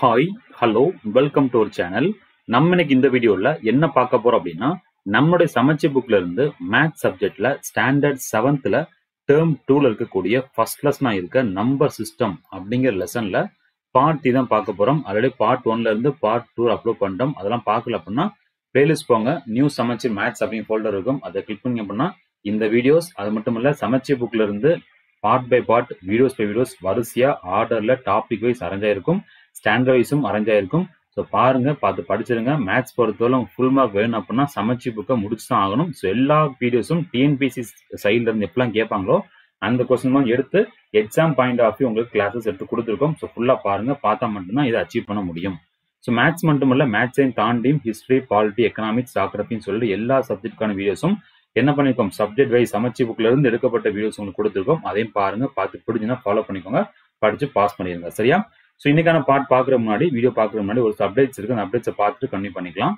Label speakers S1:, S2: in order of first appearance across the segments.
S1: Hi, hello, welcome to our channel. நம்ம இன்னைக்கு இந்த வீடியோல என்ன பார்க்க போறோம் அப்படின்னா, நம்மளுடைய சமச்சீ புக்ல இருந்து மேத்ஸ் சப்ஜெக்ட்ல ஸ்டாண்டர்ட் 7th டேர்ம் 2ல இருக்கக்கூடிய ஃபர்ஸ்ட் லெசனா இருக்க நம்பர் சிஸ்டம் அப்படிங்கிற லெசன்ல பார்ட் 3 தான் பார்க்க போறோம். ஆல்ரெடி பார்ட் 1ல இருந்து பார்ட் 2 அப்லோட் பண்ணிட்டோம். அதெல்லாம் பார்க்கல அப்படின்னா பிளேலிஸ்ட் போங்க. நியூ சமச்சீர் மேத்ஸ் அப்படிங்கிற ஃபோல்டர் இருக்கும். அதை கிளிக் பண்ணீங்க அப்படின்னா இந்த வீடியோஸ் அது மட்டும் இல்ல சமச்சீர் புக்ல இருந்து part by part videos by videos வரிசையா ஆர்டர்ல டாபிக் வைஸ் அரேஞ்ச் ஆயிருக்கும். ஸ்டாண்டர்ட் வைஸும் அரேஞ்ச் ஆயிருக்கும். ஸோ பாருங்க, பார்த்து படிச்சிருங்க. மேத்ஸ் பொறுத்தவரை ஃபுல் மார்க் வேணும் அப்படின்னா சமச்சீ புக்கை முடிச்சு தான் ஆகணும். ஸோ எல்லா வீடியோஸும் டிஎன்பிசி சைட்ல இருந்து எப்பெல்லாம் கேட்பாங்களோ அந்த கொஸ்டின் எடுத்து எக்ஸாம் பாயிண்ட் ஆஃப் வியூ உங்களுக்கு கிளாஸஸ் எடுத்து கொடுத்துருக்கோம். ஸோ ஃபுல்லா பாருங்க, பார்த்தா மட்டும்தான் இதை அச்சீவ் பண்ண முடியும். ஸோ மேத்ஸ் மட்டும் இல்ல, மேத்ஸையும் தாண்டியும் ஹிஸ்டரி, பாலிட்டி, எக்கனாமிக்ஸ், ஜியோகிராஃபின்னு சொல்லி எல்லா சப்ஜெக்டுக்கான வீடியோஸும் என்ன பண்ணிருக்கோம், சப்ஜெக்ட் வைஸ் சமச்சீ புக்ல இருந்து எடுக்கப்பட்ட வீடியோஸ் உங்களுக்கு கொடுத்துருக்கோம். அதையும் பாருங்க, பார்த்து பிடிச்சுன்னா ஃபாலோ பண்ணிக்கோங்க, படிச்சு பாஸ் பண்ணிருங்க. சரியா? ஸோ இன்னைக்கான பார்ட் பார்க்குற முன்னாடி, வீடியோ பார்க்குற முன்னாடி ஒரு அப்டேட்ஸ் இருக்கு. அந்த அப்டேட்ஸை பார்த்துட்டு கண்டினியூ பண்ணிக்கலாம்.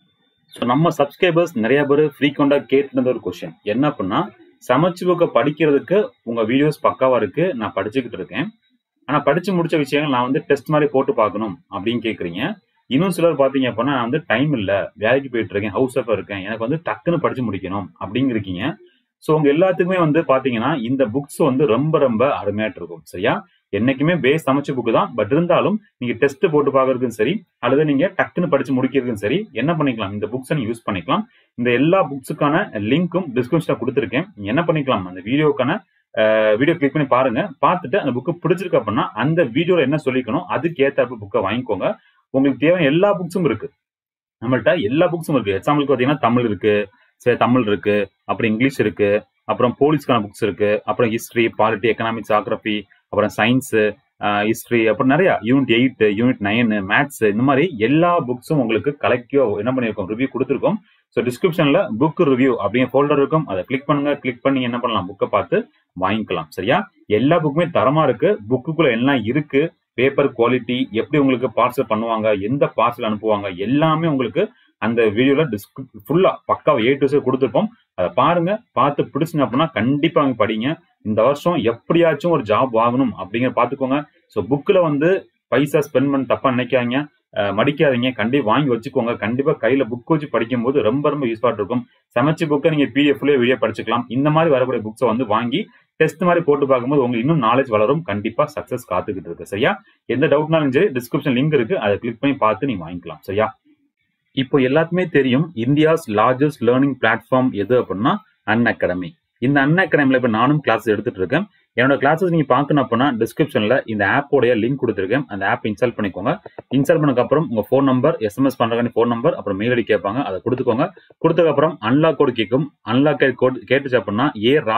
S1: ஸோ நம்ம சப்ஸ்கிரைபர்ஸ் நிறைய பேர் ஃப்ரீக்வெண்டா கேட்டுருந்த ஒரு கொஸ்டின் என்ன அப்படின்னா, சமச்சீ புக்கை படிக்கிறதுக்கு உங்க வீடியோஸ் பக்காவா இருக்கு, நான் படிச்சுக்கிட்டு இருக்கேன். ஆனா படிச்சு முடிச்ச விஷயங்கள் நான் டெஸ்ட் மாதிரி போட்டு பார்க்கணும் அப்படின்னு கேட்குறீங்க. இன்னும் சிலர் பாத்தீங்க அப்படின்னா, நான் டைம் இல்ல, வேலைக்கு போயிட்டு இருக்கேன், ஹவுஸ் ஒய்ஃபா இருக்கேன், எனக்கு டக்குன்னு படிச்சு முடிக்கணும் அப்படின்னு இருக்கீங்க. ஸோ உங்க எல்லாத்துக்குமே பாத்தீங்கன்னா இந்த புக்ஸ் ரொம்ப ரொம்ப அருமையாட்டு இருக்கும். சரியா? என்னைக்குமே பேஸ் சமச்சீ புக்கு தான். பட் இருந்தாலும் நீங்க டெஸ்ட் போட்டு பாக்குறதுக்கும் சரி, அல்லது நீங்க டக்குன்னு படிச்சு முடிக்கிறதுக்கும் சரி, என்ன பண்ணிக்கலாம், இந்த புக்ஸை நீங்க யூஸ் பண்ணிக்கலாம். இந்த எல்லா புக்ஸுக்கான லிங்க்கும் டிஸ்கிரிப்ஷன்ல கொடுத்துருக்கேன். நீங்க என்ன பண்ணிக்கலாம், அந்த வீடியோக்கான வீடியோ கிளிக் பண்ணி பாருங்க. பார்த்துட்டு அந்த புக்கு பிடிச்சிருக்கு அப்படின்னா அந்த வீடியோல என்ன சொல்லிக்கணும் அதுக்கு ஏற்ற புக்கை வாங்கிக்கோங்க. உங்களுக்கு தேவையான எல்லா புக்ஸும் இருக்கு. நம்மள்ட்ட எல்லா புக்ஸும் இருக்கு. எக்ஸாம்பிளுக்கு பாத்தீங்கன்னா தமிழ் இருக்கு, சரி தமிழ் இருக்கு, அப்புறம் இங்கிலீஷ் இருக்கு, அப்புறம் போலீஸ்க்கான புக்ஸ் இருக்கு, அப்புறம் ஹிஸ்டரி, பாலிட்டி, எக்கனாமிக்ஸ், ஜியோகிராஃபி, அப்புறம் சயின்ஸ், ஹிஸ்டரி, அப்புறம் நிறைய யூனிட் 8, யூனிட் 9, மேத்ஸ், இந்த மாதிரி எல்லா புக்ஸும் உங்களுக்கு கலெக்டிவா என்ன பண்ணிருக்கோம், ரிவ்யூ கொடுத்துருக்கோம். ஸோ டிஸ்கிரிப்ஷன்ல புக் ரிவ்யூ அப்படிங்கிற ஃபோல்டர் இருக்கும். அதை கிளிக் பண்ணுங்க. கிளிக் பண்ணி என்ன பண்ணலாம், புக்கை பார்த்து வாங்கிக்கலாம். சரியா? எல்லா புக்குமே தரமா இருக்கு. புக்குக்குள்ள எல்லாம் இருக்கு. பேப்பர் குவாலிட்டி, எப்படி உங்களுக்கு பார்சல் பண்ணுவாங்க, எந்த பார்சல் அனுப்புவாங்க, எல்லாமே உங்களுக்கு அந்த வீடியோல ஃபுல்லா பக்காவா A to Z கொடுத்துருப்போம். அதை பாருங்க, பார்த்து பிடிச்சுங்க அப்படின்னா கண்டிப்பா அவங்க படிங்க. இந்த வருஷம் எப்படியாச்சும் ஒரு ஜாப் வாங்கணும் அப்படிங்கிற பாத்துக்கோங்க. ஸோ புக்ல பைசா ஸ்பெண்ட் பண்ண தப்பா நினைக்காதீங்க, மடிக்காதீங்க, கண்டிப்பா வாங்கி வச்சுக்கோங்க. கண்டிப்பா கையில புக் வச்சு படிக்கும் போது ரொம்ப ரொம்ப யூஸ்ஃபுல்லா இருக்கும். சமச்சீ புக்கை நீங்க PDF வீடியோ படிச்சுக்கலாம். இந்த மாதிரி வரக்கூடிய புக்ஸை வாங்கி டெஸ்ட் மாதிரி போட்டு பார்க்கும்போது உங்களுக்கு இன்னும் நாலேஜ் வளரும். கண்டிப்பா சக்சஸ் காத்துக்கிட்டு இருக்கு. சரியா? எந்த டவுட்னாலும் சரி டிஸ்கிரிப்ஷன் லிங்க் இருக்கு, அதை கிளிக் பண்ணி பார்த்து நீங்க வாங்கிக்கலாம். சரியா? இப்போ எல்லாத்துக்குமே தெரியும், இந்தியாஸ் லார்ஜஸ்ட் லேர்னிங் பிளாட்ஃபார்ம் எது அப்படின்னா அன்அகாடமி. இந்த அன்அகாடமில இப்ப நானும் கிளாஸ் எடுத்துட்டு இருக்கேன். என்னோட கிளாஸஸ் நீங்க பார்க்கணும் அப்படின்னா டிஸ்கிரிப்ஷன்ல இந்த ஆப்போடைய லிங்க் கொடுத்துருக்கேன். அந்த ஆப் இன்ஸ்டால் பண்ணிக்கோங்க. இன்ஸ்டால் பண்ணதுக்கு அப்புறம் உங்க ஃபோன் நம்பர், SMS பண்றதுக்கான ஃபோன் நம்பர், அப்புறம் மெயில் ஐடி கேட்பாங்க, அதை கொடுத்துக்கோங்க. கொடுத்ததுக்கு அப்புறம் அன்லாக் கோட் கேட்கும். அன்லாக் கோட் கேட்டுச்சு அப்படின்னா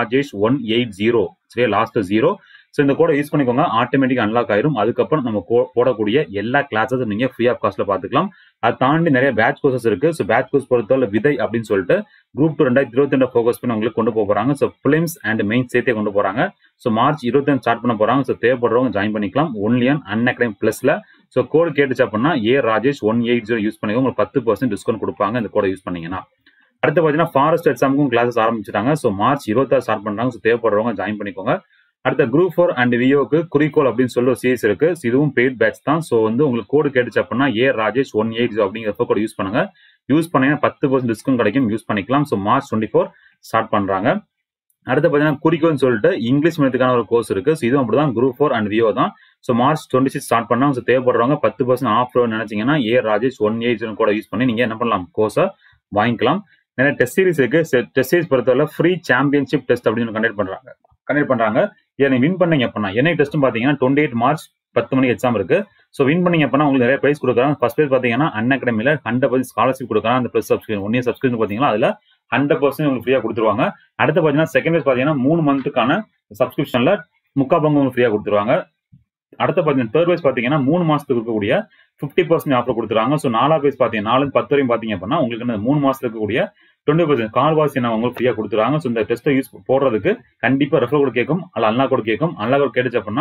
S1: ARajesh180, சரியா, லாஸ்ட் 0. ஸோ இந்த கோடை யூஸ் பண்ணிக்கோங்க, ஆட்டோமேட்டிக் அன்லாக் ஆயிரும். அதுக்கப்புறம் நம்ம போடக்கூடிய எல்லா கிளாஸஸும் நீங்க ஃப்ரீ ஆஃப் காஸ்ட்ல பாத்துக்கலாம். அதை தாண்டி நிறைய பேட்ச் கோர்சஸ் இருக்கு. ஸோ பேட்ச் கோர்ஸ் பொறுத்தவரை விதை அப்படின்னு சொல்லிட்டு குரூப் 2 2022 ஃபோக்கஸ் பண்ணி உங்களுக்கு கொண்டு போறாங்க. ஸோ பிலிம்ஸ் அண்ட் மெயின் சேர்த்தே கொண்டு போறாங்க. ஸோ மார்ச் 25 ஸ்டார்ட் பண்ண போறாங்க. ஸோ தேவைப்படுறவங்க ஜாயின் பண்ணிக்கலாம். ஒன்லி ஆன் அன்அகாடமி பிளஸ்ல. ஸோ கோடு கேட்டுச்சு அப்படின்னா ARajesh180 யூஸ் பண்ணிக்கோங்க. உங்களுக்கு 10% டிஸ்கவுண்ட் கொடுப்பாங்க இந்த கோடை யூஸ் பண்ணீங்கன்னா. அடுத்து பாத்தீங்கன்னா ஃபாரஸ்ட் எக்ஸாமுக்கும் கிளாஸஸ் ஆரம்பிச்சிட்டாங்க. ஸோ மார்ச் 26 ஸ்டார்ட் பண்றாங்க. ஸோ தேவைப்படுறவங்க ஜாயின் பண்ணிக்கோங்க. அடுத்த குரூப் 4 அண்ட் விஓக்கு குறிக்கோள் அப்படின்னு சொல்லி ஒரு சீரிஸ் இருக்கு. இதுவும் பெய்ட் பேட்ச் தான். ஸோ உங்களுக்கு கோடு கேட்டுச்சு அப்படின்னா ARajesh180 அப்படிங்கிற கோட் யூஸ் பண்ணுங்க. யூஸ் பண்ணீங்கன்னா 10% டிஸ்கவுண்ட் கிடைக்கும். யூஸ் பண்ணிக்கலாம். ஸோ மார்ச் 24 ஸ்டார்ட் பண்றாங்க. அடுத்து பாத்தீங்கன்னா குறிக்கோள்னு சொல்லிட்டு இங்கிலீஷ் மீடியத்துக்கான ஒரு கோர்ஸ் இருக்கு. இதுவும் அப்படிதான், குரூப் 4 அண்ட் விஓ தான். ஸோ மார்ச் 26 ஸ்டார்ட் பண்ணாங்க. ஸோ தேவைப்படுறவங்க 10% ஆஃப் நினைச்சீங்கன்னா ARajesh180 கூட யூஸ் பண்ணி நீங்க என்ன பண்ணலாம், கோர்ஸை வாங்கிக்கலாம். நிறைய டெஸ்ட் சீரிஸ் இருக்கு. டெஸ்ட் சீரிஸ் பொறுத்தவரை ஃப்ரீ சாம்பியன்ஷிப் டெஸ்ட் அப்படின்னு கண்டக்ட் பண்றாங்க. இதை நீங்க வின் பண்ணீங்க அப்படின்னா என்ன டெஸ்ட் பாத்தீங்கன்னா 28 மார்ச் 10 மணிக்கு எக்ஸாம் இருக்கு. ஸோ வின் பண்ணீங்க அப்படின்னா உங்களுக்கு நிறைய பிரைஸ் கொடுக்குறாங்க. ஃபர்ஸ்ட் பிரைஸ் பாத்தீங்கன்னா அன்அகாடமில 100% ஸ்காலர்ஷிப் கொடுக்குறாங்க. அந்த பிளஸ் சப்ஸ்கிரிப்ஷன் 1 இயர் சப்ஸ்கிரிப்ஷன் பாத்தீங்கன்னா அதுல 100% உங்களுக்கு ஃப்ரீயா கொடுத்துருவாங்க. அடுத்து பாத்தீங்கன்னா செகண்ட் பிரைஸ் பாத்தீங்கன்னா 3 மந்த்துக்கான சப்ஸ்கிரிப்ஷன்ல 3/4 பங்கு உங்களுக்கு ஃப்ரீயா கொடுத்துருவாங்க. அடுத்த பாத்தீங்கன்னா தேர்ட் பிரைஸ் பாத்தீங்கன்னா 3 மாசத்துக்கு இருக்கக்கூடிய 50% ஆஃபர் கொடுத்துருவாங்க. ஸோ 4வது பிரைஸ் பாத்தீங்கன்னா 4 10 வரையும் பாத்தீங்க அப்படின்னா உங்களுக்கு 3 மாசத்துக்கு இருக்கக்கூடிய 20% கால்வாசி உங்களுக்கு ஃப்ரீயா கொடுத்துருவாங்க. ஸோ இந்த டெஸ்ட்டை யூஸ் போடுறதுக்கு கண்டிப்பா ரெஃபர் கோட் கேட்கும், அல்ல அன்லாக் கோட் கேட்கும். அன்லாக் கோட் கேட்டுச்சு அப்படின்னா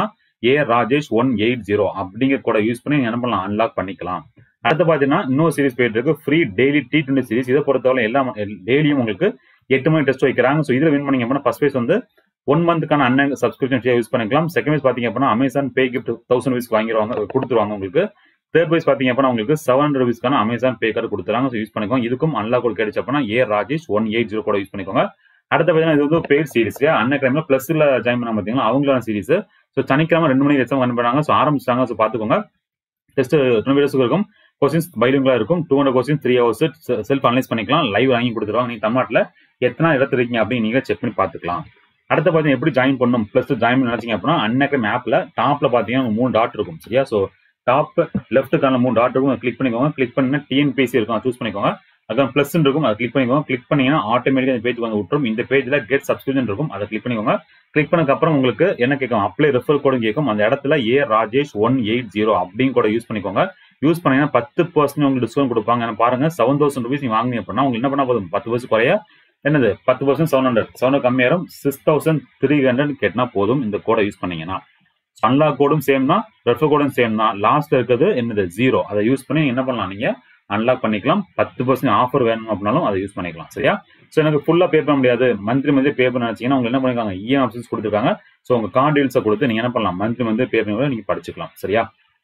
S1: ARajesh180 அப்படிங்கிற கோட யூஸ் பண்ணி என்ன பண்ணலாம், அன்லாக் பண்ணிக்கலாம். அடுத்து பாத்தீங்கன்னா இன்னொரு சீரிஸ் போயிட்டு இருக்கு, ஃப்ரீ டெய்லி T20 சீரிஸ். இதை பொறுத்தவரை எல்லாம் டெய்லியும் உங்களுக்கு 8 மணி டெஸ்ட் வைக்கிறாங்க. ஸோ இதுல வின் பண்ணீங்க அப்படின்னா ஃபர்ஸ்ட் பிரைஸ் 1 மந்த்துக்கான சப்ஸ்கிரிப்ஷன் யூஸ் பண்ணிக்கலாம். செகண்ட் பிரைஸ் பாத்தீங்க அப்படின்னா அமேசான் பே கிஃப்ட் 1000 வாங்கிடுவாங்க, கொடுத்துருவாங்க உங்களுக்கு. தேர்ட் ப்ரைஸ் பார்த்தீங்க அப்படின்னா உங்களுக்கு 700 rupeesக்கான அமேசான் பே கார்டு கொடுத்துறாங்க. ஸோ யூஸ் பண்ணிக்கோங்க. இதுக்கும் அன்லாக் கோட் கிடைச்சு அப்படின்னா ராஜேஷ் 180 கூட யூஸ் பண்ணிக்கோங்க. அடுத்த பார்த்தீங்கன்னா இது வந்து பெய்ட் சீரிஸ் அன்னைக்கிழமை பிளஸ்ல ஜாயின் பண்ண பார்த்தீங்கன்னா அவங்களான சீரிஸ். ஸோ சனிக்கிழமை 2 மணிக்கு எக்ஸாம் ரன் பண்ணாங்க. ஸோ ஆரம்பிச்சிட்டாங்க. ஸோ பார்த்துக்கோங்க. டெஸ்ட் 20 வீடியோஸ் இருக்கும். கொஸ்டின்ஸ் பைலிங்குலா இருக்கும். 200 கொஸ்டின் 3 hours செல்ஃப் அனலைஸ் பண்ணிக்கலாம். லைவ் வாங்கி கொடுத்துருவாங்க. நீங்க தமிழ்நாட்டில் எத்தனை இடத்துல இருக்கீங்க அப்படின்னு நீங்க செக் பண்ணி பார்த்துக்கலாம். அடுத்த பார்த்தீங்கன்னா எப்படி ஜாயின் பண்ணணும் பிளஸ் ஜாயின் பண்ணி நினைச்சீங்க அப்படின்னா அன்னைக்கு ஆப்ல டாப்ல பார்த்தீங்கன்னா 3 டாட் இருக்கும். சரியா? ஸோ டாப் லெஃப்ட்டுக்கான 3 டாட் இருக்கும். கிளிக் பண்ணிக்கோங்க. கிளிக் பண்ணி டிஎன்பிஎஸ்சி இருக்கும். சூஸ் பண்ணிக்கோங்க. அதுதான் பிளஸ் இருக்கும். அதை கிளிக் பண்ணிக்கோங்க. கிளிக் பண்ணீங்கன்னா ஆட்டோமேட்டிக்கா இந்த பேஜ் வந்து விட்டுரும். இந்த பேஜ்ல கெட் சப்ஸ்கிரிப்ஷன் இருக்கும். அதை கிளிக் பண்ணிக்கோங்க. கிளிக் பண்ணதுக்கு அப்புறம் உங்களுக்கு என்ன கேட்கும்? அப்ளை ரெஃபர் கோடும் கேட்கும். அந்த இடத்துல ராஜேஷ் 180 அப்படின்னு கூட யூஸ் பண்ணிக்கோங்க. யூஸ் பண்ணீங்கன்னா 10% உங்களுக்கு டிஸ்கவுண்ட் கொடுப்பாங்க. ஏன்னா பாருங்க 7000 rupees நீங்க வாங்கினீங்க அப்படின்னா உங்களுக்கு என்ன பண்ணா போதும் 10% குறைய என்னது 10% 700 கம்மியாயிரும். 6300 கேட்டா போதும். இந்த கோடை யூஸ் பண்ணீங்கன்னா அன்லாக் கோடும் சேம் தான், ரெஃபர் கோடும் சேம் தான். லாஸ்ட்ல இருக்கிறது என்னது 0. அதை யூஸ் பண்ணி என்ன பண்ணலாம்? நீங்க அன்லாக் பண்ணிக்கலாம். 10% ஆஃபர் வேணும் அப்படின்னாலும் அதை யூஸ் பண்ணிக்கலாம். சரியா? ஸோ எனக்கு ஃபுல்லா பே பண்ண முடியாது, மந்த்லி பே பண்ண நினைச்சீங்கன்னா உங்களுக்கு என்ன பண்ணிருக்காங்க? இஎம் ஆப்ஷன்ஸ் கொடுத்துருக்காங்க. ஸோ உங்க கார்டு டீல்ஸை கொடுத்து நீங்க என்ன பண்ணலாம்? மந்த்லி பே பண்ணி நீங்க படிச்சுக்கலாம். சரியா?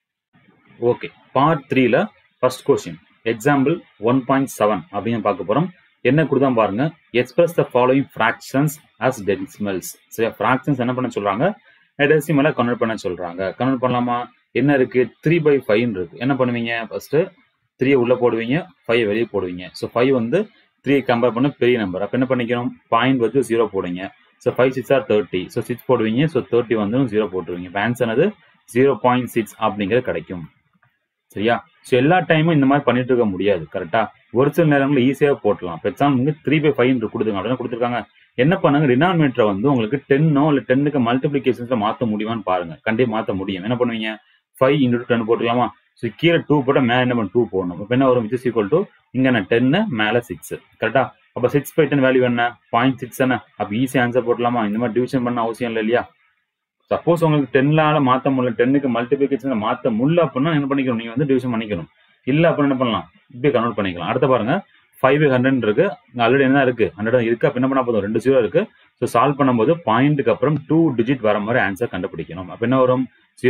S1: ஓகே, பார்ட் 3ல ஃபர்ஸ்ட் கொஸ்டின் எக்ஸாம்பிள் 1.7 அப்படின்னு பார்க்க போறோம். என்ன கொடுத்தா பாருங்க. Express the following fractions as decimals. சரியா? ஃபிராக்ஷன்ஸ் என்ன பண்ண சொல்றாங்க? டெசிமலை கன்வெர்ட் பண்ண சொல்றாங்க. கன்வெர்ட் பண்ணலாமா? என்ன இருக்கு? 3/5 இருக்கு. என்ன பண்ணுவீங்க? ஃபர்ஸ்ட் 3 உள்ள போடுவீங்க, 5 வெளியே போடுவீங்க. ஸோ 5 வந்து 3 கம்பேர் பண்ண பெரிய நம்பர். அப்ப என்ன பண்ணிக்கணும்? பாயிண்ட் வச்சு 0 போடுங்க. So 5 6 are 30. ஸோ 6 போடுவீங்க. ஸோ 30 வந்து 0 போட்டுருவீங்க. ஆன்சர் அது 0.6 அப்படிங்கிறது கிடைக்கும். சரியா? ஸோ எல்லா டைமும் இந்த மாதிரி பண்ணிட்டு இருக்க முடியாது. கரெக்டா? ஒரு சில நேரங்களில் ஈஸியாக போட்டலாம். இப்போ எக்ஸாம்பிள் 3/5 கொடுத்துங்க அப்படின்னு கொடுத்துருக்காங்க. என்ன பண்ணாங்க? டினாமினேட்டரை வந்து உங்களுக்கு 10 இல்லை 10க்கு மல்டிபிளிகேஷன்ஸ்ல மாற்ற முடியுமான்னு பாருங்க. கண்டிப்பாக மாற்ற முடியும். என்ன பண்ணுவீங்க? 5 × 10 போட்டுக்கலாமா? ஸோ கீழே 2 போட்டால் மேலே என்ன பண்ண 2 போடணும். இப்போ என்ன வரும்? விச் இஸ் ஈக்குவல் டு இங்கே என்ன 10 மேலே 6. கரெக்டா? அப்போ 6/10 வேல்யூ என்ன? 0.6 என்ன? அப்போ ஈஸி ஆன்சர் போட்டலாமா? இந்த மாதிரி டிவிஷன் பண்ண அவசியம் இல்லை இல்லையா? சப்போஸ் உங்களுக்கு 10லால மாற்ற முடியல, 10க்கு மல்டிபிளிகேஷன் மாற்ற முடியல அப்படின்னா என்ன பண்ணிக்கணும்? நீங்க வந்து டிவிஷன் பண்ணிக்கணும். இல்ல அப்படின்னு என்ன பண்ணலாம்? இப்படியே கன்வெர்ட் பண்ணிக்கலாம். அடுத்த பாருங்க 5/100 இருக்கு. ஆல்ரெடி என்ன இருக்கு? 100 இருக்கு. அப்ப என்ன பண்ண போதும்? 2 0 இருக்கு. ஸோ சால்வ் பண்ணும்போது பாயிண்ட்டுக்கு அப்புறம் 2 டிஜிட் வர மாதிரி ஆன்சர் கண்டுபிடிக்கணும். அப்ப என்ன வரும்?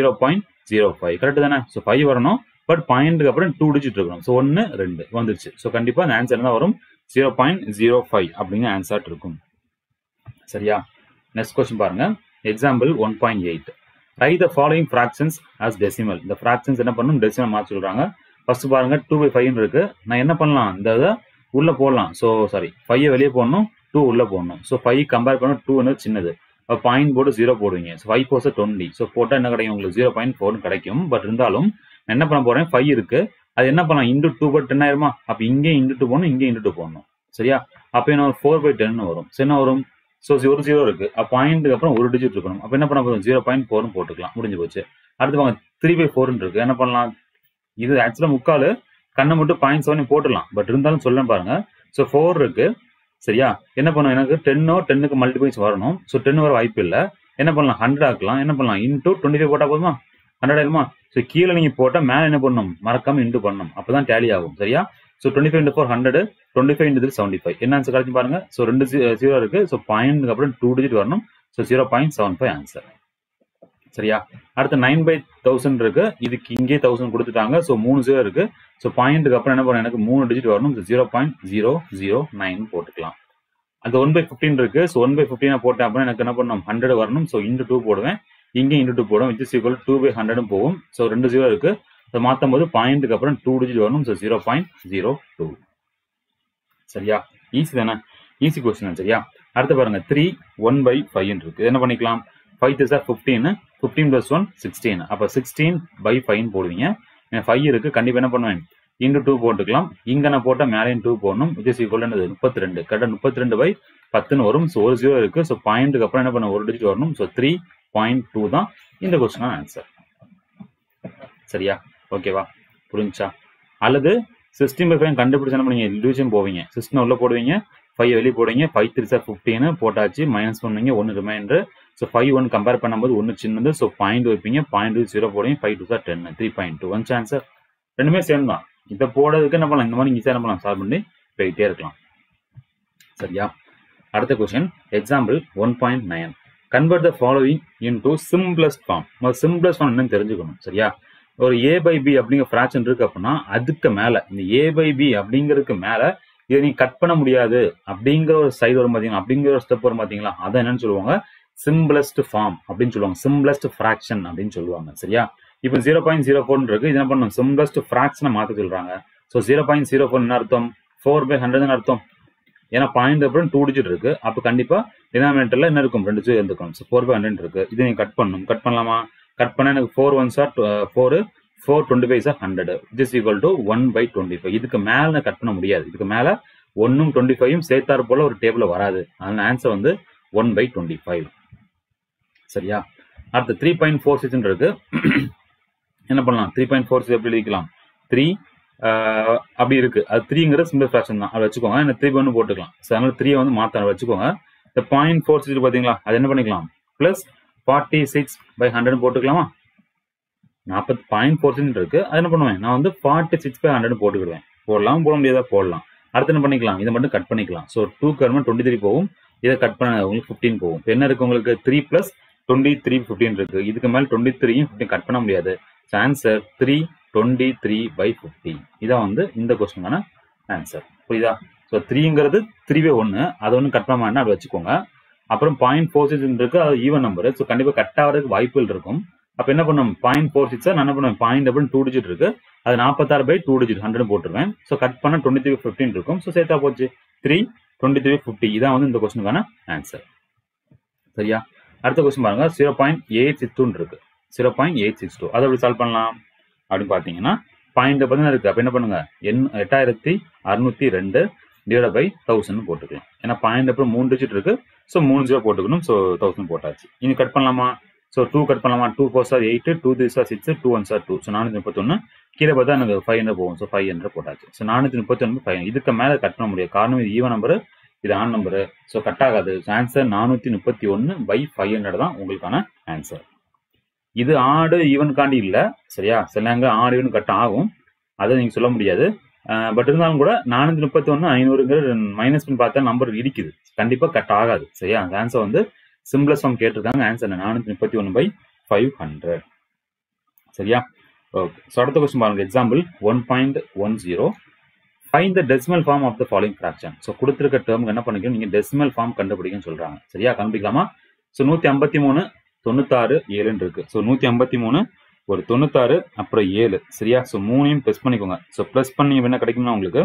S1: 0.05. கரெக்ட் தானே? ஸோ 5 வரணும். பட் பாயிண்ட்டுக்கு அப்புறம் 2 டிஜிட் இருக்கணும். ஸோ 1 2 வந்துருச்சு. ஸோ கண்டிப்பா அந்த ஆன்சர் தான் வரும். 0.05 அப்படிங்கிற ஆன்சர் இருக்கும். சரியா? நெக்ஸ்ட் கொஸ்டின் பாருங்க. Example 1.8. Write the following fractions as decimal. இந்த ஃபிராக்ஷன்ஸ் என்ன பண்ணணும்? டெசிமல் மாற்றி சொல்றாங்க. ஃபர்ஸ்ட் பாருங்க 2/5 இருக்கு. நான் என்ன பண்ணலாம்? இந்த இதை உள்ள போடலாம். ஸோ சாரி 5 வெளியே போடணும், 2 உள்ள போடணும். ஸோ 5 கம்பேர் பண்ண 2 சின்னது. பாயிண்ட் போட்டு 0 போடுவீங்க. ஸோ 5 4 20. ஸோ போட்டால் என்ன கிடைக்கும்? உங்களுக்கு 0.4 கிடைக்கும். பட் இருந்தாலும் நான் என்ன பண்ண போறேன்? 5 இருக்கு. அது என்ன பண்ணலாம்? இன்டு 2 பட் 10 ஆயிருமா? அப்ப இங்கே இன்டு 2 போடணும், இங்கே இன்டு 2 போடணும். சரியா? அப்ப என்ன 4/10 வரும். ஸோ என்ன வரும்? ஸோ ஒரு 0 இருக்கு. பாயிண்ட்டுக்கு அப்புறம் ஒரு டிஜிட் இருக்கணும். அப்ப என்ன பண்ண போதும்? 0.4 போட்டுக்கலாம். முடிஞ்சு போச்சு. அடுத்து வாங்க 3/4 இருக்கு. என்ன பண்ணலாம்? இது ஆக்சுவலா முக்கால் கண்ணை மட்டும் 0.7 போட்டுடலாம். பட் இருந்தாலும் சொல்ல பாருங்க. ஸோ 4 இருக்கு. சரியா? என்ன பண்ணும்? எனக்கு 10க்கு மல்டிபிள்ஸ் வரணும். ஸோ 10 வர வாய்ப்பு இல்லை. என்ன பண்ணலாம்? 100 ஆக்கலாம். என்ன பண்ணலாம்? இன்டூ 25 போட்டா போதுமா? 100 ஆயிருமா? ஸோ கீழே நீங்க போட்டா மேல என்ன பண்ணணும்? மறக்காம இன்டூ பண்ணணும். அப்பதான் டேலி ஆகும். சரியா? ஸோ 25 × 4 100, 25 × 75. என்ன ஆன்சர் கிடைச்சு பாருங்க. ஸோ 2 0 இருக்கு. ஸோ பாயிண்ட்க்கு அப்புறம் 2 டிஜிட் வரணும். So 0.75 answer. சரியா? அடுத்து 9/1000 இருக்கு. இதுக்கு இங்கே 1000 கொடுத்துட்டாங்க. ஸோ 3 0 இருக்கு. ஸோ பாயிண்ட்டுக்கு அப்புறம் என்ன பண்ணணும்? எனக்கு 3 டிஜிட் வரணும். 0.009 போட்டுக்கலாம். அந்த 1/15 இருக்கு. ஸோ 1/15 போட்டேன் அப்படின்னா எனக்கு என்ன பண்ணணும்? 100 வரணும். ஸோ இன்டு 2 போடுவேன். இங்கே இன்டு 2 போடுவேன். விச் இஸ் ஈக்குவல் 2/100 போகும். ஸோ 2 0 இருக்கு. அதை மாற்றும் போது பாயிண்ட்டுக்கு அப்புறம் 2 டிஜிட் வரணும். ஸோ 0.02. சரியா? ஈஸி தானே? Easy question. சரியா? அடுத்து பாருங்க 3 1/5 இருக்கு. என்ன பண்ணிக்கலாம்? 5 3 15, 15 + 1 16. அப்ப 16/5 போடுவீங்க. 5 இருக்கு. கண்டிப்பா என்ன பண்ணுவேன்? இன்டு 2 போட்டுக்கலாம். இங்க நான் போட்டா மேலே 2 போடணும். Which is equal 32. கரெக்டா 32/10 வரும். ஸோ ஒரு 0 இருக்கு. ஸோ பாயிண்ட்டுக்கு அப்புறம் என்ன பண்ண? ஒரு டிஜிட் வரணும். ஸோ 3.2 தான் இந்த கொஸ்டின் ஆன்சர். சரியா? ஓகேவா? புரிஞ்சா? அல்லது 16/5 கண்டுபிடிச்சா என்ன பண்ணீங்க? டிவிஷன் போவீங்க. 16 உள்ள போடுவீங்க, 5 வெளியே போடுவீங்க. 5 3 15 போட்டாச்சு. மைனஸ் பண்ணுவீங்க. 1 ரிமைண்டர். ஸோ 5 1 கம்பேர் பண்ணும்போது 1 சின்னது. ஸோ பாயிண்ட் வைப்பீங்க. பாயிண்ட் 0 போடுவீங்க. 5 2 10, 3.2 ஒன் ஆன்சர். ரெண்டுமே சேம் தான். இதை போடுறதுக்கு என்ன பண்ணலாம்? இந்த மாதிரி ஈஸியாக என்ன பண்ணலாம்? சால்வ் பண்ணி போயிட்டே இருக்கலாம். சரியா? அடுத்த question example 1.9. Convert the following into simplest form. Simplest form என்னன்னு தெரிஞ்சுக்கணும். சரியா? ஒரு a by b அப்படிங்கிற ஃப்ராக்ஷன் இருக்கு அப்படின்னா அதுக்கு மேல இந்த a by b அப்படிங்கிறதுக்கு மேல இதை நீ கட் பண்ண முடியாது அப்படிங்கிற ஒரு சைடு வரும் பாத்தீங்களா, அப்படிங்கிற ஒரு ஸ்டெப் வரும் பாத்தீங்களா, அதை என்னன்னு சொல்லுவாங்க, சிம்பிளஸ்ட் ஃபார்ம் அப்படின்னு சொல்லுவாங்க, சிம்பிளஸ்ட் ஃப்ராக்ஷன் அப்படின்னு சொல்லுவாங்க. சரியா? இப்போ 0.04 இருக்கு, இது என்ன பண்ணும், சிம்பிளஸ்ட் ஃப்ராக்ஷனை மாத்த சொல்றாங்க. ஸோ 0.04 என்ன அர்த்தம், 4/100 அர்த்தம். ஏன்னா பாயிண்ட் அப்புறம் 2 டிஜிட் இருக்கு, அப்போ கண்டிப்பா டினாமினேட்டர்ல என்ன இருக்கும், 2 டிஜிட் இருந்துக்கும். ஸோ 4/100 இருக்கு, இது நீங்க கட் பண்ணணும். கட் பண்ணலாமா? கட் பண்ண எனக்கு 4 1s are 4, 4 25s are 100, which is equal to 1/25. இதுக்கு மேல நான் கட் பண்ண முடியாது. இதுக்கு மேல 1ம் 25ம் சேர்த்தாறு போல ஒரு டேபிள் வராது. அதனால ஆன்சர் வந்து 1/25. சரியா? அடுத்து 3.46 இருக்கு. என்ன பண்ணலாம், 3.46 எப்படி எழுதிக்கலாம், 3 அப்படி இருக்கு, அது 3ங்கிறது சிம்பிள் ஃபிராக்ஷன் தான், அதை வச்சுக்கோங்க. என்ன 3 போட்டுக்கலாம். ஸோ அதனால 3 வந்து மாத்த வச்சுக்கோங்க. இந்த 0.46 பாத்தீங்களா, அது என்ன பண்ணிக்கலாம், பிளஸ் 46/100 போட்டுக்கலாமா? 0.46 இருக்கு, அது என்ன பண்ணுவேன், நான் வந்து 46/100 போட்டுக்கிடுவேன். போடலாம், போட முடியாதா, போடலாம். அடுத்து என்ன பண்ணிக்கலாம், இதை மட்டும் கட் பண்ணிக்கலாம். ஸோ 2 23 போகும், இதை கட் பண்ண உங்களுக்கு 15 போகும். இப்போ என்ன இருக்கு உங்களுக்கு, 3 + 23 15 இருக்கு. இதுக்கு மேல 23யும் 15 கட் பண்ண முடியாது. ஆன்சர் 323/50. இதான் வந்து இந்த கொஸ்டினுக்கான ஆன்சர். புரியுதா? ஸோ 3ங்கிறது 3/1, அதை ஒன்று கட் பண்ண மாட்டேன், அதை வச்சுக்கோங்க. அப்புறம் 0.46 இருக்கு, அது ஈவன் நம்பர். ஸோ கண்டிப்பா கட் ஆகிறதுக்கு வாய்ப்புகள் இருக்கும். அப்ப என்ன பண்ணும், 0.46 நான் என்ன பண்ணுவேன், பாயிண்ட் அப்படின்னு 2 டிஜிட் இருக்கு, அது 46/2 டிஜிட் 100 போட்டுருவேன். ஸோ கட் பண்ண 23/15 இருக்கும். ஸோ சேர்த்தா போச்சு 323/50. இதான் வந்து இந்த கொஸ்டினுக்கான ஆன்சர். சரியா? அடுத்த கொஸ்டின் பாருங்க, 0.862 இருக்கு, 0.862. அதை எப்படி சால்வ் பண்ணலாம் அப்படின்னு பாத்தீங்கன்னா, பாயிண்ட் பார்த்தீங்கன்னா இருக்கு. அப்ப என்ன பண்ணுங்க, 8602 டிவைட் பை 1000 போட்டுக்கலாம். ஏன்னா பாயிண்ட் அப்புறம் 3 டிஜிட் இருக்கு, ஸோ 3 0 போட்டுக்கணும். ஸோ 1000 போட்டாச்சு. இனி கட் பண்ணலாமா? ஸோ 2 கட் பண்ணலாமா? 2 4s are 8, 2 3s are 6, 2 1s are 2. So 431. கீழே பார்த்தா எனக்கு 500 போகும். ஸோ 500 போட்டாச்சு. ஸோ 431 500. இதுக்கு மேல கட் பண்ண முடியாது, காரணம் இது ஈவன் நம்பரு, இது ஆன் நம்பரு. ஸோ கட் ஆகாது. ஆன்சர் 431/500 தான் உங்களுக்கான ஆன்சர். இது ஆடு ஈவன் காண்டி இல்ல. சரியா? சிலங்க ஆடு ஈவன் கட் ஆகும், அதை நீங்க சொல்ல முடியாது. பட் இருந்தாலும் கூட 431 500 மைனஸ் பண்ணி பார்த்தா நம்பர் இடிக்குது, கண்டிப்பா கட் ஆகாது. சரியா? அந்த ஆன்சர் வந்து சிம்பிளஸ் ஃபார்ம் கேட்டிருக்காங்க. ஆன்சர் 431/500. சரியா? ஓகே. ஸோ அடுத்த கொஸ்டின் பாருங்க, example 1.10. Find the decimal form of the following fraction. So கொடுத்துருக்க டேர்முக்கு என்ன பண்ணிக்கணும், நீங்க டெசிமல் ஃபார்ம் கண்டுபிடிக்கணும்னு சொல்றாங்க. சரியா? கண்டுபிடிக்கலாமா? ஸோ 153 96 7 இருக்கு. ஸோ 153 ஒரு 96 அப்புறம் 7. சரியா? ஸோ 3யும் பிளஸ் பண்ணிக்கோங்க. ஸோ பிளஸ் பண்ணி என்ன கிடைக்கும்னா உங்களுக்கு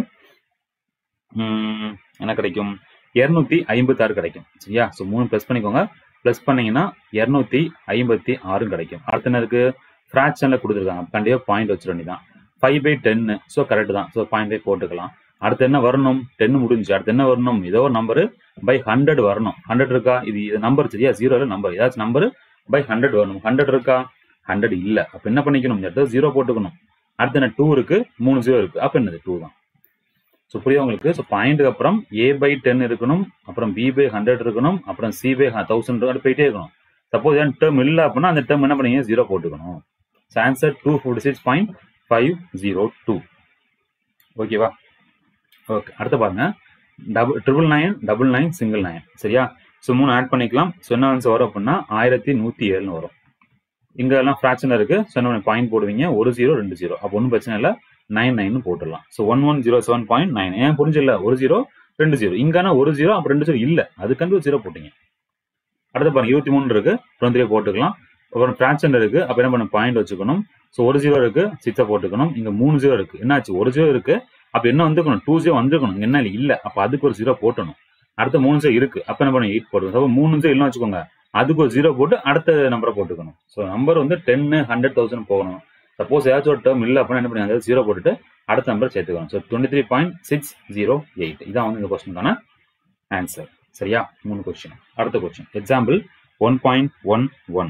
S1: என்ன கிடைக்கும், 256 கிடைக்கும். சரியா? ஸோ 3 பிளஸ் பண்ணிக்கோங்க. பிளஸ் பண்ணீங்கன்னா 256 கிடைக்கும். அடுத்து என்ன இருக்கு, ஃபிராக்ஷன்ல கொடுத்துருக்காங்க, கண்டிப்பா பாயிண்ட் வச்சிட வேண்டியதான். 5/10. ஸோ கரெக்ட் தான். ஸோ 0.5 போட்டுக்கலாம். அடுத்து என்ன வரணும், 10 முடிஞ்சு. அடுத்து என்ன வரணும், ஏதோ ஒரு நம்பரு பை 100 வரணும். 100 இருக்கா, இது நம்பர். சரியா? 0 நம்பர், ஏதாச்சும் நம்பர் பை 100 வரணும். 100 இருக்கா, 100 இல்ல. அப்ப என்ன பண்ணிக்கணும், இந்த இடத்துல 0 போட்டுக்கணும். அடுத்து என்ன 2 இருக்கு, 3 0 இருக்கு, அப்ப என்னது 2 தான். ஸோ புரியுது உங்களுக்கு? ஸோ பாயிண்ட்டுக்கு அப்புறம் a/10 இருக்கணும், அப்புறம் b/100 இருக்கணும், அப்புறம் c/1000 போயிட்டே இருக்கணும். சப்போஸ் ஏன் டேர்ம் இல்லை அப்படின்னா அந்த டேர்ம் என்ன பண்ணீங்க, 0 போட்டுக்கணும். So answer 246.502. ஓகேவா? ஓகே. அடுத்து பாருங்க, 999 99 9. சரியா? ஸோ 3 ஆட் பண்ணிக்கலாம். ஸோ என்ன ஆன்சர் வரும் அப்படின்னா 1107 வரும். இங்க எல்லாம் ஃபிராக்ஷன் இருக்கு. ஸோ என்ன பாயிண்ட் போடுவீங்க, 1 0 2 0. அப்போ ஒன்றும் பிரச்சனை இல்லை, 99 போட்டுடலாம். ஸோ 1107.9. ஏன் புரிஞ்சில்ல, 1 0 2 0. இங்கான 1 0 அப்புறம் 2 0 இல்ல, அதுக்கு 0 போட்டீங்க. அடுத்து பாருங்க, 23 இருக்கு, 23 போட்டுக்கலாம். அப்புறம் ஃபிராக்ஷன் இருக்கு, அப்ப என்ன பண்ண, பாயிண்ட் வச்சுக்கணும். ஸோ 1 0 இருக்கு, 6 போட்டுக்கணும். இங்க 3 0 இருக்கு, என்னாச்சு, 1 0 இருக்கு, அப்ப என்ன வந்துக்கணும், 2 0 வந்துக்கணும். என்ன இல்ல, அப்ப அதுக்கு ஒரு 0 போட்டணும். அடுத்த 3 0 இருக்கு, அப்ப என்ன பண்ண, 8 போட்டுக்கணும். அப்ப 3 0 இல்லைன்னு வச்சுக்கோங்க, அதுக்கு ஒரு 0 போட்டு அடுத்த நம்பரை போட்டுக்கணும். ஸோ நம்பர் வந்து 10 100 1000 போகணும். சப்போஸ் ஏதாச்சும் ஒரு டேர்ம் இல்லை அப்படின்னா என்ன பண்ணி, அதாவது 0 போட்டுட்டு அடுத்த நம்பர் சேர்த்துக்கணும். ஸோ 23.608. இதான் வந்து இந்த கொஸ்டினுக்கான ஆன்சர். சரியா? 3 கொஸ்டின். அடுத்த question, example 1.11.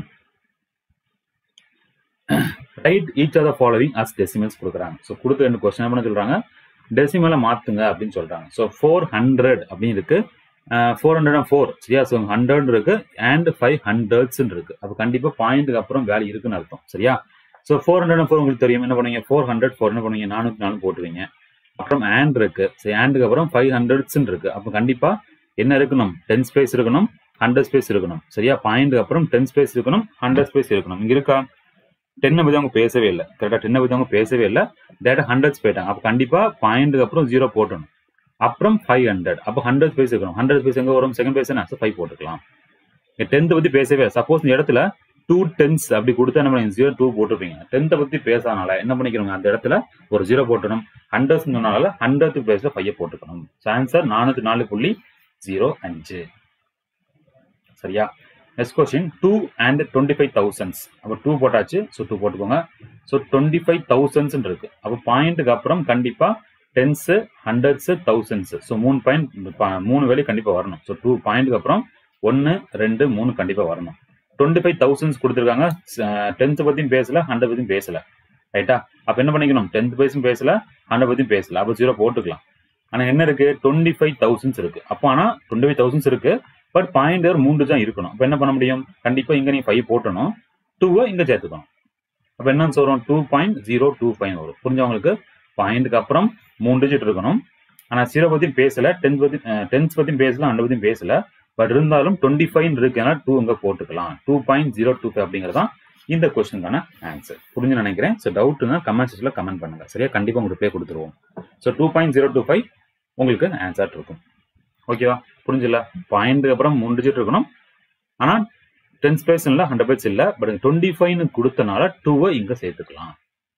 S1: Write each of the following as decimals கொடுக்குறாங்க. ஸோ கொடுத்த 2 கொஸ்டின் என்ன பண்ண சொல்றாங்க, டெசிமலை மாத்துங்க அப்படின்னு சொல்றாங்க. ஸோ 400 அப்படின்னு இருக்கு, 404. சரியா? ஸோ 100 இருக்கு அண்ட் 500s இருக்கு. அப்போ கண்டிப்பா பாயிண்ட்டுக்கு அப்புறம் வேல்யூ இருக்குன்னு அர்த்தம். சரியா? ஸோ 404 உங்களுக்கு தெரியும், என்ன பண்ணுவீங்க, 404 என்ன பண்ணுவீங்க, 404 போட்டுவீங்க. அப்புறம் ஆண்ட் இருக்கு, சரி ஆண்டுக்கு அப்புறம் 500s இருக்கு. அப்போ கண்டிப்பா என்ன இருக்கணும், 10 ஸ்பேஸ் இருக்கணும், 100 ஸ்பேஸ் இருக்கணும். சரியா? பாயிண்ட்டுக்கு அப்புறம் 10 ஸ்பேஸ் இருக்கணும், 100 ஸ்பேஸ் இருக்கணும். இங்க இருக்கா, 10 பத்தி அவங்க பேசவே இல்லை. கரெக்டா 10 பத்தி அவங்க பேசவே இல்லை. டேரக்டா ஹண்ட்ரட்ஸ் போயிட்டாங்க. அப்ப கண்டிப்பா பாயிண்ட்டுக்கு அப்புறம் 0 போட்டணும். அப்புறம் 500. அப்ப 100 பேஸ் இருக்கணும். 100 பேஸ் எங்க வரும்? செகண்ட் பேஸ் 5 போட்டுக்கலாம். 10th பத்தி பேசவே. சப்போஸ் இந்த இடத்துல 2 10s அப்படி கொடுத்தா நம்ம 0 2 போட்டுருப்பீங்க. 10th பத்தி பேசாதனால என்ன பண்ணிக்கணும்? அந்த இடத்துல ஒரு 0 போட்டணும். 100 சொன்னால 100th பேஸ்ல 5 போட்டுக்கணும். ஆன்சர் 404.05. சரியா? Next question 2 and 25,000. அப்ப 2 போட்டாச்சு. ஸோ 2 போட்டுக்கோங்க. ஸோ 25,000 இருக்கு. அப்போ பாயிண்ட்டுக்கு அப்புறம் கண்டிப்பா 10s 100s 1000s. So 3 point 3 வேலை கண்டிப்பா வரணும். ஸோ 2 பாயிண்ட்டுக்கு அப்புறம் 1 2 3 கண்டிப்பா வரணும். 25,000 கொடுத்துருக்காங்க. 10th பத்தியும் பேசல, 100 பத்தியும் பேசல. ரைட்டா? அப்ப என்ன பண்ணிக்கணும்? 10th பத்தியும் பேசல, 100 பத்தியும் பேசல. அப்ப 0 போட்டுக்கலாம். ஆனா என்ன இருக்கு? 25,000 இருக்கு. அப்போ ஆனா 25,000 இருக்கு. பட் பாயிண்டர் 3 தான் இருக்கணும். அப்ப என்ன பண்ண முடியும்? கண்டிப்பா இங்க நீ 5 போட்டணும். 2 இங்க சேர்த்துக்கணும். அப்ப என்ன சொல்றோம்? 2.025 வரும். புரிஞ்சவங்களுக்கு பாயிண்ட்டுக்கு அப்புறம் 3 டிஜிட் இருக்கணும். ஆனா 0 பத்தியும் பேசல, 10th பத்தியும் பேசல, 100 பத்தியும் பேசல. பட் இருந்தாலும் 25 இருக்குன்னா 2 இங்க போட்டுக்கலாம். 2.025 அப்படிங்கறதான் இந்த கொஸ்டினுக்கான ஆன்சர். புரிஞ்சு நினைக்கிறேன். ஸோ டவுட்னா கமெண்ட் செக்ஷன்ல கமெண்ட் பண்ணுங்க. சரியா? கண்டிப்பா உங்களுக்கு ரிப்ளை கொடுத்துருவோம். ஸோ 2.025 உங்களுக்கு ஆன்சர் இருக்கும். ஓகேவா? புரிஞ்சுல? பாயிண்ட்டுக்கு அப்புறம் 3 டிஜிட் இருக்கணும். ஆனா 10 பேஸ் இல்ல, 100 பேஸ் இல்ல. பட் 25 கொடுத்தனால 2 இங்க சேர்த்துக்கலாம்.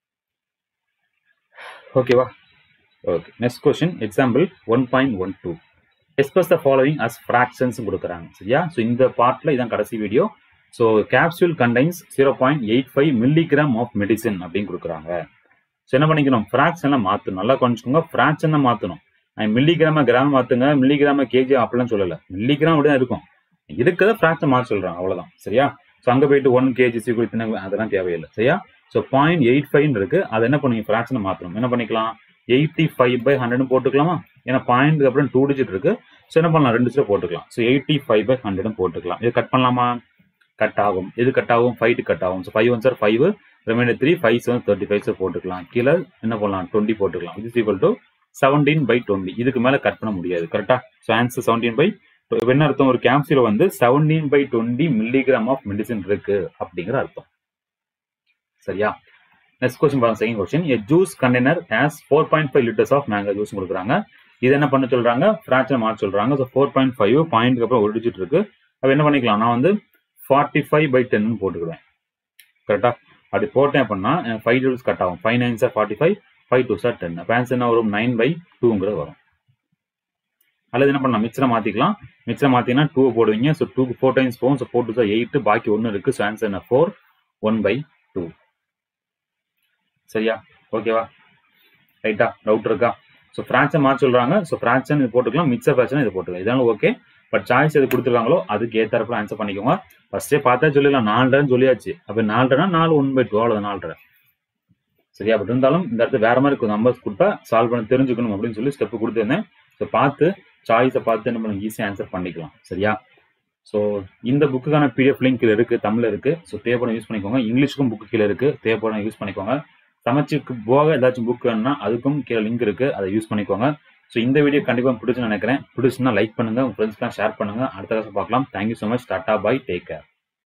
S1: ஓகேவா? Okay. Next question example 1.12. Express the following as fractions கொடுக்குறாங்க. சரியா? ஸோ இந்த பார்ட்ல இதான் கடைசி video. So capsule contains 0.85 milligram of medicine அப்படின்னு கொடுக்குறாங்க. ஸோ என்ன பண்ணிக்கணும்? ஃபிராக்ஷனை மாற்றணும். நல்லா கொஞ்சம் ஃபிராக்ஷனை மாற்றணும். மில்லிகிராம கிராம் மாத்துங்க, மில்லிகிராம கேஜி அப்படிலாம் சொல்லல. மில்லிகிராம் அப்படிதான் இருக்கும். இருக்கிறத ஃபிராக்ஷன் மாற்ற சொல்றாங்க. அவ்வளவுதான். சரியா? ஸோ அங்க போயிட்டு 1 kg அதெல்லாம் தேவையில்லை. சரியா? ஸோ 0.85 இருக்கு. அதை என்ன பண்ணுவீங்க? ஃபிராக்ஷனை மாற்றணும். என்ன பண்ணிக்கலாம்? 85/100 போட்டுக்கலாமா? ஏன்னா பாயிண்ட்டுக்கு அப்புறம் 2 டிஜிட் இருக்கு. ஸோ என்ன பண்ணலாம்? 2 டிஜிட் போட்டுக்கலாம். ஸோ 85/100 போட்டுக்கலாம். இது கட் பண்ணலாமா? கட் ஆகும். எது கட் ஆகும்? 5 கட் ஆகும். ஸோ 5 1 சார் 5, ரிமைண்டர் 3, 5 7 35 போட்டுக்கலாம். கீழே என்ன பண்ணலாம்? 20 போட்டுக்கலாம். இது ஈக்குவல் டு 17/20. இதுக்கு மேல கட் பண்ண முடியாது. கரெக்டா? ஸோ ஆன்சர் 17 என்ன அர்த்தம்? ஒரு கேப்சூல 17/20 மில்லிகிராம் ஆஃப் மெடிசின் இருக்கு அப்படிங்கிற அர்த்தம். சரியா? நெக்ஸ்ட் கொஸ்டின் பாருங்க. Second question. A juice container has 4.5 liters of mango juice கொடுக்குறாங்க. இது என்ன பண்ண சொல்றாங்க? ஃபிராக்ஷன் மாற்ற சொல்றாங்க. ஸோ 4.5 பாயிண்ட்க்கு அப்புறம் ஒரு டிஜிட் இருக்கு. அப்ப என்ன பண்ணிக்கலாம்? நான் 45/10 போட்டுக்குவேன். கரெக்டா? அப்படி போட்டேன் அப்படின்னா 5 டிஜிட்ஸ் கட் ஆகும். 5 9 சார் 45, 5 2 சார் 10. அப்ப ஆன்சர் என்ன வரும்? 9/2 வரும். அல்லது என்ன பண்ணலாம்? மிக்சரை மாத்திக்கலாம். மிக்சரை மாத்தினா 2 போடுவீங்க. ஸோ 2 4 டைம்ஸ் போகும். ஸோ 4 2 சார் 8, பாக்கி 1 இருக்கு. ஸோ ஆன்சர் என்ன? 4 1/2. சரியா? ஓகேவா? ரைட்டா? டவுட் இருக்கா? ஸோ ஃபிராக்ஷன் மாற்ற சொல்றாங்க. ஸோ ஃபிராக்ஷன் இது போட்டுக்கலாம், மிக்சர் ஃபிராக்ஷன் இது போட்டுக்கலாம். இதனால ஓகே. பட் சாய்ஸ் எது கொடுத்துருக்காங்களோ அதுக்கு ஏத்தாப்புல ஆன்சர் பண்ணிக்கோங்க. ஃபர்ஸ்டே பார்த்தா சொல்லிடலாம். 4 சொல்லியாச்சு. அப்ப 4 4 1/2 அவ்வளவு 4. சரியா? பட் இருந்தாலும் இந்த இடத்துல வேற மாதிரி நம்பர்ஸ் கொடுத்தா சால்வ் பண்ண தெரிஞ்சுக்கணும் அப்படின்னு சொல்லி ஸ்டெப் கொடுத்துருந்தேன். ஸோ பார்த்து சாய்ஸை பார்த்து நம்ம ஈஸியாக ஆன்சர் பண்ணிக்கலாம். சரியா? ஸோ இந்த புக்குக்கான பிடிஎஃப் லிங்க் கீழே இருக்கு, தமிழ்ல இருக்கு. ஸோ தேவைப்படம் யூஸ் பண்ணிக்கோங்க. இங்கிலீஷுக்கும் புக்கு கீழே இருக்கு, தேவைப்படம் யூஸ் பண்ணிக்கோங்க. சமைச்சுக்கு போக ஏதாச்சும் புக் வேணும்னா அதுக்கும் கீழே லிங்க் இருக்கு, அதை யூஸ் பண்ணிக்கோங்க. ஸோ இந்த வீடியோ கண்டிப்பாக பிடிச்சுன்னு நினைக்கிறேன். பிடிச்சுன்னா லைக் பண்ணுங்க, உங்க ஃப்ரெண்ட்ஸ்லாம் ஷேர் பண்ணுங்க. அடுத்த கிளாஸ் பார்க்கலாம். Thank you so much. Tata, bye, take care.